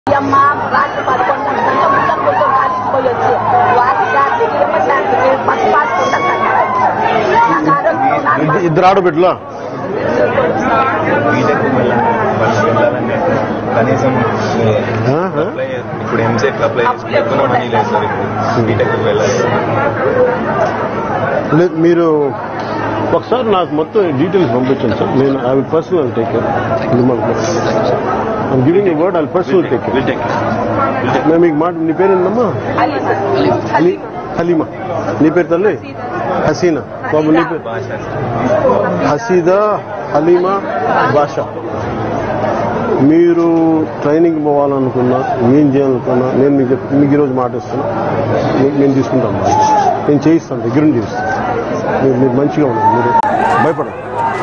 అమ్మ రాత్రి 11 గంటల ముందు కొంచెం కాలిపోయి వచ్చి వాటి బస్ పాస్ ఇద్దరు ఆడబిడ్డలా కనీసం ఇప్పుడు ఎంసెట్ అప్లై చేసుకున్నా మనీ లేదు సార్. ఇప్పుడు బీటెక్ వెళ్ళాలి. మీరు ఒకసారి నాకు మొత్తం డీటెయిల్స్ పంపించండి సార్. నేను I will personal take care. I'm giving a word, I will personal take care. నేను మీకు మాట, నీ పేరు ఏంటమ్మా? హలీమా. నీ పేరు తల్లి? హసీనా. బాబు నీ పేరు? హసీదా, హలీమా, బాషా. మీరు ట్రైనింగ్ పోవాలనుకున్నా, ఏం చేయాలనుకున్నా నేను మీకు ఈరోజు మాట ఇస్తాను. నేను తీసుకుంటాను, నేను చేయిస్తాను, దగ్గరుండి చేయిస్తాను. మీరు మంచిగా ఉండండి, మీరు భయపడండి.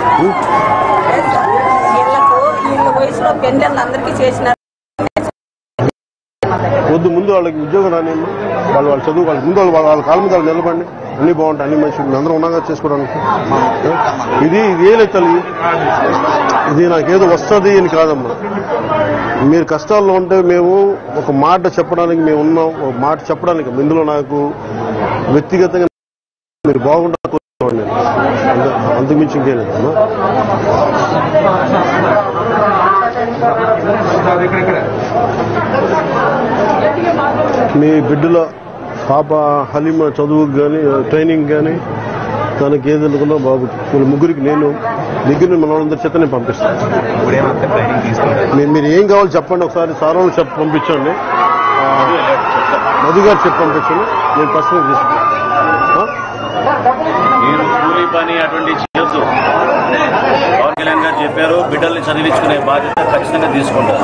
వద్దు, ముందు వాళ్ళకి ఉద్యోగం రానిమ్మా. వాళ్ళు చదువు, వాళ్ళకి ముందు వాళ్ళ కాళ్ళ మీద వాళ్ళు నిలబడి అన్నీ బాగుంటాయి, అన్ని మంచి అందరూ ఉన్నాగా చేసుకోవడానికి. ఇది ఏలేదు తల్లి, ఇది నాకేదో వస్తుంది అని కాదమ్మా. మీరు కష్టాల్లో ఉంటే మేము ఒక మాట చెప్పడానికి మేము ఉన్నాం. ఒక మాట చెప్పడానికి ఇందులో నాకు వ్యక్తిగతంగా మీరు బాగుండాలి, అంతకుమించి ఇంకేలేదమ్మా. మీ బిడ్డల పాప హలీమా చదువుకు కానీ ట్రైనింగ్ కానీ తనకి ఏది అనుకున్నా బాబుకి వీళ్ళ ముగ్గురికి నేను దగ్గర మన వాళ్ళందరి చేత నేను పంపిస్తాను. మీరు ఏం కావాలో చెప్పండి, ఒకసారి సార్ వాళ్ళు చెప్పి పంపించండి, మధు గారు చెప్పి పంపించండి, నేను పర్సనల్ తీసుకుంటాను. మీరు కూలీ పని అటువంటి చేయొద్దు. పవన్ కళ్యాణ్ గారు చెప్పారు, బిడ్డల్ని చదివించుకునే బాధ్యత ఖచ్చితంగా తీసుకుంటారు.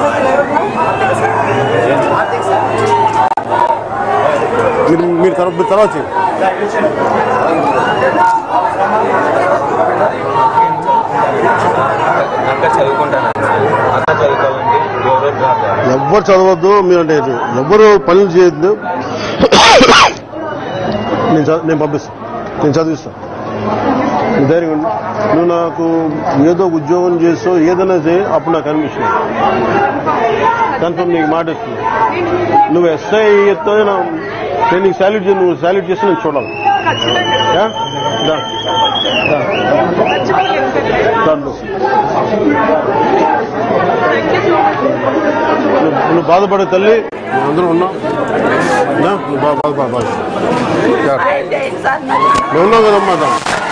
మీరు తర్వాత చేయండి. ఎవ్వరు చదవద్దు మీరు అంటే, ఎవ్వరు పనులు చేయొద్దు. నేను పంపిస్తాను, నేను చదివిస్తాను. నీ ధైర్యం ఉండి నువ్వు నాకు ఏదో ఉద్యోగం చేసో ఏదైనా చేయి, అప్పుడు నాకు అనిపించింది కన్ఫర్మ్ నీకు మాట ఇస్తుంది. నువ్వు ఎస్ఐ ఎత్తో ట్రైనింగ్ సాల్యూట్ చేసి, నువ్వు సాల్యూట్ చేస్తే నేను చూడాలి. నువ్వు బాధపడే తల్లి, అందరూ ఉన్నాం. నువ్వు బాధపడ మేము ఉన్నాం కదమ్మా.